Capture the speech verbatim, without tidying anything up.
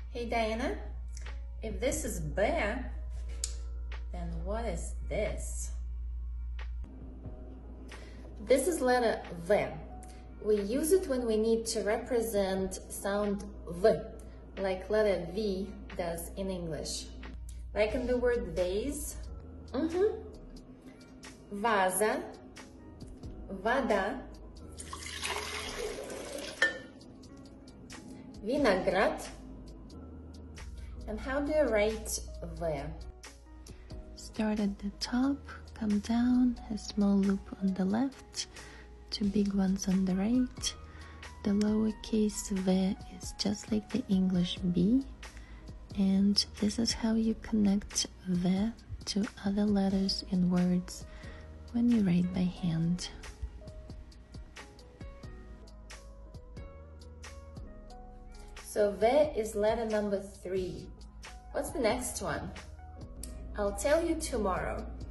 Hey Diana, if this is B, then what is this? This is letter V. We use it when we need to represent sound V, like letter V does in English. Like in the word vase, mm-hmm. Vase, вода, виноград. And how do you write V? Start at the top, come down, a small loop on the left, two big ones on the right. The lowercase v is just like the English B, and this is how you connect v to other letters in words when you write by hand. So V is letter number three. What's the next one? I'll tell you tomorrow.